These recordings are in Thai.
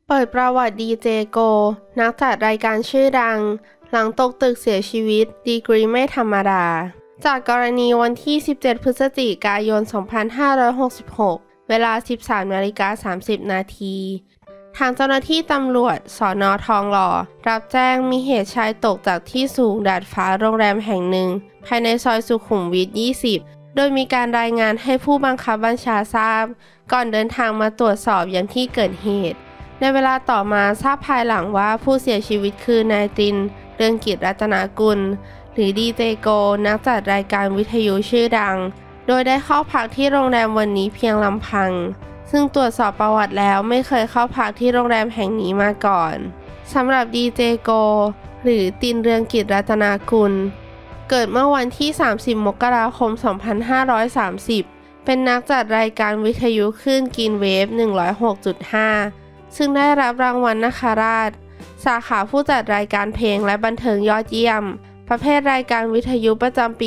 เปิดประวัติดีเจโกนักจัดรายการชื่อดังหลังตกตึกเสียชีวิตดีกรีไม่ธรรมดาจากกรณีวันที่17พฤศจิกายน2566เวลา 13:30 นาทีทางเจ้าหน้าที่ตำรวจสน.ทองหล่อรับแจ้งมีเหตุชายตกจากที่สูงดาดฟ้าโรงแรมแห่งหนึ่งภายในซอยสุขุมวิท 20โดยมีการรายงานให้ผู้บังคับบัญชาทราบก่อนเดินทางมาตรวจสอบยังที่เกิดเหตุในเวลาต่อมาทราบภายหลังว่าผู้เสียชีวิตคือนายตินเรืองกิจรัตนกุลหรือดีเจโกนักจัดรายการวิทยุชื่อดังโดยได้เข้าพักที่โรงแรมวันนี้เพียงลำพังซึ่งตรวจสอบประวัติแล้วไม่เคยเข้าพักที่โรงแรมแห่งนี้มาก่อนสำหรับดีเจโกหรือตินเรืองกิจรัตนกุลเกิดเมื่อวันที่30มกราคม2530เป็นนักจัดรายการวิทยุคลื่นกินเวฟ 106.5 ซึ่งได้รับรางวัลนคราชสาขาผู้จัดรายการเพลงและบันเทิงยอดเยี่ยมประเภทรายการวิทยุประจำปี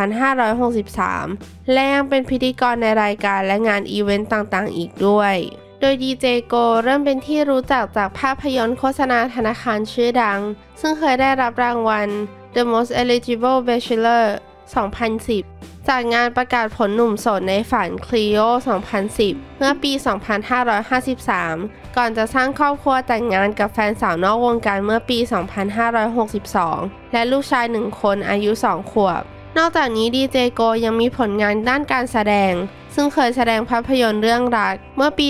2563 และยังเป็นพิธีกรในรายการและงานอีเวนต์ต่างๆอีกด้วยโดยดีเจโกเริ่มเป็นที่รู้จักจากภาพยนตร์โฆษณาธนาคารชื่อดังซึ่งเคยได้รับรางวัล The Most Eligible Bachelor 2010 จากงานประกาศผลหนุ่มโสดในฝัน Clio 2010 เมื่อปี 2553 ก่อนจะสร้างครอบครัวแต่งงานกับแฟนสาวนอกวงการเมื่อปี 2562 และลูกชาย1คนอายุ 2 ขวบ นอกจากนี้ดีเจโกยังมีผลงานด้านการแสดงซึ่งเคยแสดงภาพยนตร์เรื่องรักเมื่อปี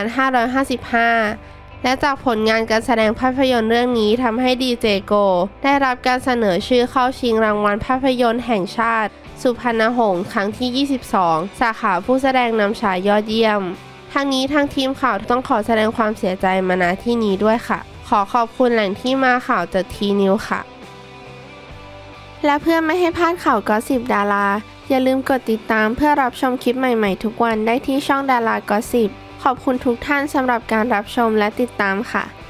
2555 และจากผลงานการแสดงภาพยนตร์เรื่องนี้ทำให้ดีเจโกได้รับการเสนอชื่อเข้าชิงรางวัลภาพยนตร์แห่งชาติสุพรรณหงส์ครั้งที่ 22 สาขาผู้แสดงนำชายยอดเยี่ยมทั้งนี้ทางทีมข่าวต้องขอแสดงความเสียใจมาณที่นี้ด้วยค่ะขอขอบคุณแหล่งที่มาข่าวจากทีนิวค่ะและเพื่อไม่ให้พลาดข่าวก็สิบดาราอย่าลืมกดติดตามเพื่อรับชมคลิปใหม่ๆทุกวันได้ที่ช่องดารากอสิบขอบคุณทุกท่านสำหรับการรับชมและติดตามค่ะ